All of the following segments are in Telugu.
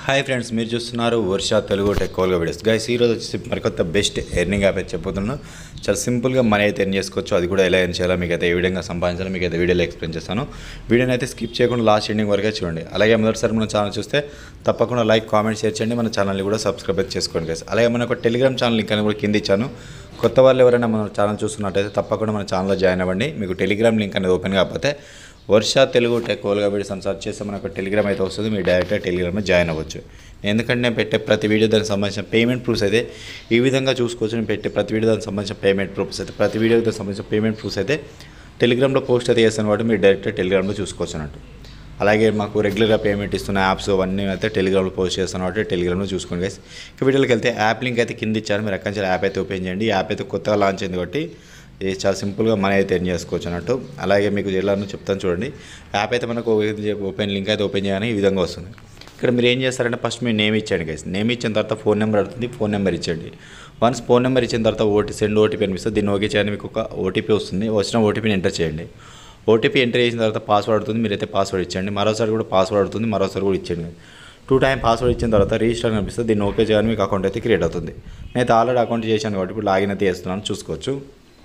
హాయ్ ఫ్రెండ్స్, మీరు చూస్తున్నారు Varsha Telugu technology videos. Guys, ఈరోజు వచ్చేసి మరికొత్త బెస్ట్ ఎర్నింగ్ యాప్ అయితే చెప్పబోతున్నాను. చాలా సింపుల్గా మనీ అయితే ఎర్న్ చేసుకోవచ్చు. అది కూడా ఎలా ఎర్న్ చేయాలో మీకు అయితే ఏ విధంగా సంపాదించాలో మీకు అయితే వీడియోలో ఎక్స్ప్లెయిన్ చేస్తాను. వీడియోని అయితే స్కిప్ చేయకుండా లాస్ట్ ఎండింగ్ వరకే చూడండి. అలాగే మొదటిసారి మన ఛానల్ చూస్తే తప్పకుండా లైక్, కామెంట్, షేర్ చేయండి. మన ఛానల్ని కూడా సబ్స్క్రైబ్ అయితే చేసుకోండి గైస్. అలాగే మన ఒక టెలిగ్రామ్ ఛానల్ లింక్ అని కూడా కింద ఇచ్చాను. కొత్త వాళ్ళు ఎవరైనా మన ఛానల్ చూస్తున్నట్టయితే తప్పకుండా మన ఛానల్లో జాయిన్ అవ్వండి. మీకు టెలిగ్రామ్ లింక్ అనేది ఓపెన్ కాకపోతే వర్ష తెలుగు టెక్నాలజీ వీడియోస్ అని సర్చ్ చేస్తే మనకు టెలిగ్రామ్ అయితే వస్తుంది. మీరు డైరెక్ట్గా టెలిగ్రామ్లో జాయిన్ అవ్వచ్చు. ఎందుకంటే నేను పెట్టే ప్రతి వీడియో దానికి సంబంధించిన పేమెంట్ ప్రూఫ్స్ అయితే ఈ విధంగా చూసుకోవచ్చు. నేను పెట్టే ప్రతి వీడియో దానికి సంబంధించిన పేమెంట్ ప్రూఫ్స్ అయితే ప్రతి వీడియోకి దానికి సంబంధించిన పేమెంట్ ప్రూఫ్స్ అయితే టెలిగ్రామ్లో పోస్ట్ అయితే చేస్తాను కాబట్టి మీరు డైరెక్ట్గా టెలిగ్రామ్లో చూసుకోవచ్చు అన్నట్టు. అలాగే మాకు రెగ్యులర్గా పేమెంట్ ఇస్తున్న యాప్స్ అవన్నీ అయితే టెలిగ్రామ్లో పోస్ట్ చేస్తాను కాబట్టి టెలిగ్రామ్లో చూసుకోండి గైస్. ఇక వీడియోకి వెళ్తే యాప్ లింక్ అయితే కింద ఇచ్చారు. మీరు అక్కడి నుంచి యాప్ అయితే ఓపెన్ చేయండి. యాప్ అయితే కొత్తగా లాంచ్ అయింది కాబట్టి ఇది చాలా సింపుల్గా మనీ అయితే ఎర్న్ చేసుకోవచ్చు అన్నట్టు. అలాగే మీకు ఎలానో చెప్తాను చూడండి. యాప్ అయితే మనకు ఓపెన్ లింక్ అయితే ఓపెన్ చేయగానే ఈ విధంగా వస్తుంది. ఇక్కడ మీరు ఏం చేస్తారంటే ఫస్ట్ మీరు నేమ్ ఇచ్చేయండి గైస్. నేమ్ ఇచ్చిన తర్వాత ఫోన్ నెంబర్ అడుగుతుంది. ఫోన్ నెంబర్ ఇచ్చేయండి. వన్స్ ఫోన్ నెంబర్ ఇచ్చిన తర్వాత సెండ్ ఓటీపీ అనిపిస్తుంది. దీన్ని ఓకే చేయండి. మీకు ఒక ఓటీపీ వస్తుంది. వచ్చిన ఓటీపీని ఎంటర్ చేయండి. ఓటీపీ ఎంటర్ చేసిన తర్వాత పాస్వర్డ్ అడుగుతుంది. మీరైతే పాస్వర్డ్ ఇచ్చేయండి. మరోసారి కూడా పాస్వర్డ్ అడుగుతుంది. మరోసారి కూడా ఇచ్చేయండి. 2 టైం పాస్వర్డ్ ఇచ్చిన తర్వాత రిజిస్టర్ అనిపిస్తుంది. దీన్ని ఓకే చేయగానే మీకు అకౌంట్ అయితే క్రియేట్ అవుతుంది. నేనైతే ఆల్రెడీ అకౌంట్ చేశాను కాబట్టి ఇప్పుడు లాగిన్ అయితే చేస్తున్నాను. చూసుకోవచ్చు.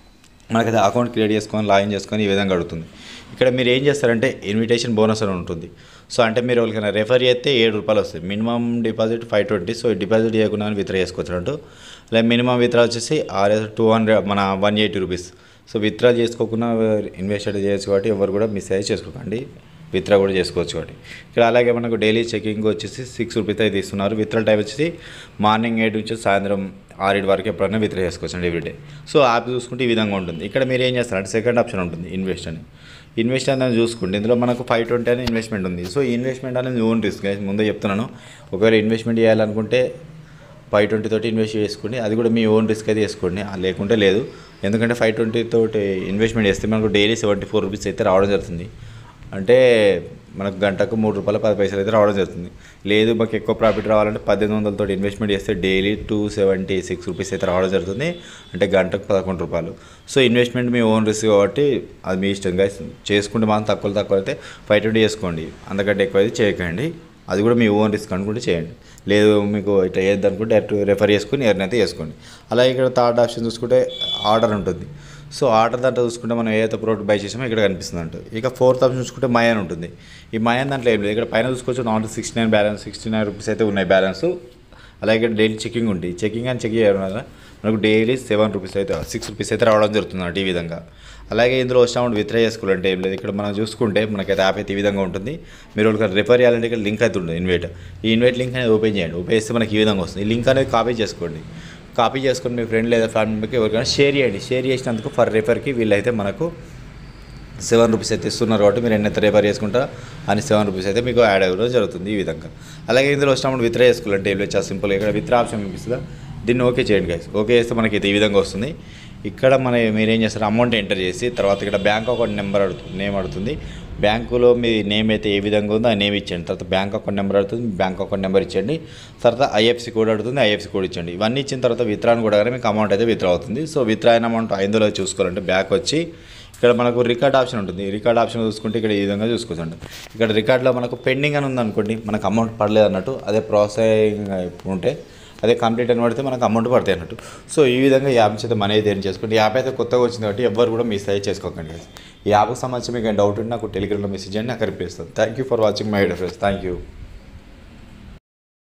మనకైతే అకౌంట్ క్రియేట్ చేసుకొని లాగిన్ చేసుకొని ఈ విధంగా అడుగుతుంది. ఇక్కడ మీరు ఏం చేస్తారంటే ఇన్విటేషన్ బోనస్ అని ఉంటుంది. సో అంటే మీరు వాళ్ళకైనా రెఫర్ చేస్తే ₹7 వస్తుంది. Minimum deposit 520. సో డిపాజిట్ చేయకుండా విత్డ్రా చేసుకోవచ్చు అన్నట్టు. అలాగే మినిమం విత్డ్రా వచ్చేసి 200 మన ₹180. సో విత్డ్రా చేసుకోకుండా ఇన్వెస్ట్ చేయొచ్చు కాబట్టి ఎవరు కూడా మిస్ అయ్యి చేసుకోకండి. విత్డ్రా కూడా చేసుకోవచ్చు కాబట్టి. ఇక్కడ అలాగే మనకు డైలీ చెకింగ్ వచ్చేసి ₹6 అయితే ఇస్తున్నారు. విత్డ్రా టైం వచ్చేసి మార్నింగ్ 8 నుంచి సాయంత్రం 6 వరకు ఎప్పుడైనా విత్డ్రా చేసుకోవచ్చు అండి ఎవ్రీడే. సో యాప్ చూసుకుంటే ఈ విధంగా ఉంటుంది. ఇక్కడ మీరు ఏం చేస్తారంటే సెకండ్ ఆప్షన్ ఉంటుంది ఇన్వెస్ట్ అని. ఇన్వెస్ట్ అనేది చూసుకుంటే ఇందులో మనకు 520 అనే ఇన్వెస్ట్మెంట్ ఉంది. సో ఈ ఇన్వెస్ట్మెంట్ అనేది ఓన్ రిస్క్. ముందే చెప్తున్నాను, ఒకవేళ ఇన్వెస్ట్మెంట్ చేయాలనుకుంటే 520 తోటి ఇన్వెస్ట్ చేసుకోండి. అది కూడా మీ ఓన్ రిస్క్ అయితే చేసుకోండి, లేకుంటే లేదు. ఎందుకంటే 520 తోటి ఇన్వెస్ట్మెంట్ చేస్తే మనకు డైలీ ₹74 అయితే రావడం జరుగుతుంది. అంటే మనకు గంటకు ₹3.10 అయితే రావడం జరుగుతుంది. లేదు మాకు ఎక్కువ ప్రాఫిట్ రావాలంటే 1800 తోటి ఇన్వెస్ట్మెంట్ చేస్తే డైలీ ₹276 అయితే రావడం జరుగుతుంది. అంటే గంటకు ₹11. సో ఇన్వెస్ట్మెంట్ మీ ఓన్ రిస్క్ కాబట్టి అది మీ ఇష్టం గైస్. చేసుకుంటే మాత్రం తక్కువ అయితే 520 చేసుకోండి. అంతకంటే ఎక్కువ అయితే చేయకండి. అది కూడా మీ ఓన్ రిస్క్ అనుకుంటే చేయండి. లేదు మీకు ఇట్లా చేద్దామనుకుంటే డైరెక్ట్ రెఫర్ చేసుకుని ఎర్న్ అయితే చేసుకోండి. అలాగే ఇక్కడ థర్డ్ ఆప్షన్ చూసుకుంటే ఆర్డర్ ఉంటుంది. సో ఆర్డర్ దాంట్లో చూసుకుంటే మనం ఏదైతే ప్రోడక్ట్ బై చేసామో ఇక్కడ కనిపిస్తుంది అంటూ. ఇక ఫోర్త్ ఆప్షన్ చూసుకుంటే మయాన్ ఉంటుంది. ఈ మయాన్ దాంట్లో ఏం లేదు. ఇక్కడ పైన చూసుకోవచ్చు ₹69 బ్యాలెన్స్, ₹69 అయితే ఉన్నాయి బ్యాలెన్స్. అలాగే ఇక్కడ డైలీ చెకింగ్ ఉంటుంది. చెకింగ్ చేయడం వల్ల మనకు డైలీ ₹7 అయితే ₹6 అయితే రావడం జరుగుతుంది అన్నట్టు ఈ విధంగా. అలాగే ఇందులో వచ్చిన అమౌంట్ విత్డ్రా చేసుకోవాలంటే ఏం లేదు. ఇక్కడ మనం చూసుకుంటే మనకైతే యాప్ అయితే ఈ విధంగా ఉంటుంది. మీరు వాళ్ళకి రెఫర్ చేయాలంటే ఇక్కడ లింక్ అయితే ఉంటుంది ఇన్వైట్. ఈ ఇన్వైట్ లింక్ అనేది ఓపెన్ చేయండి. ఓపెన్ చేస్తే మనకి ఈ విధంగా వస్తుంది. ఈ లింక్ అనేది కాపీ చేసుకోండి. కాపీ చేసుకొని మీ ఫ్రెండ్ లేదా ఫ్యామిలీ మెంబర్కి ఎవరికైనా షేర్ చేయండి. షేర్ చేసినందుకు ఫర్ రెఫర్కి వీళ్ళైతే మనకు ₹7 అయితే ఇస్తున్నారు కాబట్టి మీరు ఎన్నైతే రెఫర్ చేసుకుంటారో అని ₹7 అయితే మీకు యాడ్ అవ్వడం జరుగుతుంది ఈ విధంగా. అలాగే ఇందులో వచ్చినప్పుడు విత్డ్రా చేసుకోవాలంటే ఏం లేదు, చాలా సింపుల్గా ఇక్కడ విత్డ్రా ఆప్షన్ కనిపిస్తుందా, దీన్ని ఓకే చేయండి గైస్. ఓకే చేస్తే మనకి అయితే ఈ విధంగా వస్తుంది. ఇక్కడ మీరేం చేస్తారు, అమౌంట్ ఎంటర్ చేసి తర్వాత ఇక్కడ బ్యాంక్ అకౌంట్ నెంబర్ నేమ్ అడుగుతుంది. బ్యాంకులో మీ నేమ్ అయితే ఏ విధంగా ఉందో ఆ నేమ్ ఇచ్చేయండి. తర్వాత బ్యాంక్ అకౌంట్ నెంబర్ అడుగుతుంది. బ్యాంక్ అకౌంట్ నెంబర్ ఇచ్చేయండి. తర్వాత ఐఎఫ్సి కోడ్ అడుగుతుంది. ఐఎఫ్సి కోడ్ ఇచ్చండి. ఇవన్నీ ఇచ్చిన తర్వాత విత్డ్రాని కూడా మీకు అమౌంట్ అయితే విత్డ్రా అవుతుంది. సో విత్డ్రా అయిన అమౌంట్ ఇందులో చూసుకోవాలంటే బ్యాక్ వచ్చి ఇక్కడ మనకు రికార్డ్ ఆప్షన్ ఉంటుంది. రికార్డ్ ఆప్షన్ చూసుకుంటే ఇక్కడ ఈ విధంగా చూసుకోవచ్చు. ఇక్కడ రికార్డ్లో మనకు పెండింగ్ అని ఉందనుకోండి, మనకు అమౌంట్ పడలేదు అన్నట్టు. అదే ప్రాసెసింగ్ ఉంటే అదే కంప్లీట్ అని పడితే మనకు అమౌంట్ పడతాయి అన్నట్టు. సో ఈ విధంగా ఈ యాప్ అయితే మనీ అయితే ఎర్న్ చేసుకోండి. ఈ యాప్ అయితే కొత్తగా వచ్చింది కాబట్టి ఎవరు కూడా మిస్ అయ్యి చేసుకోకండి. ఈ యాప్కి సంబంధించి మీకు డౌట్ ఉంటే నాకు టెలిగ్రామ్లో మెసేజ్ చేయండి, నాకు రిప్లై ఇస్తాను. Thank you for watching my video friends. Thank you.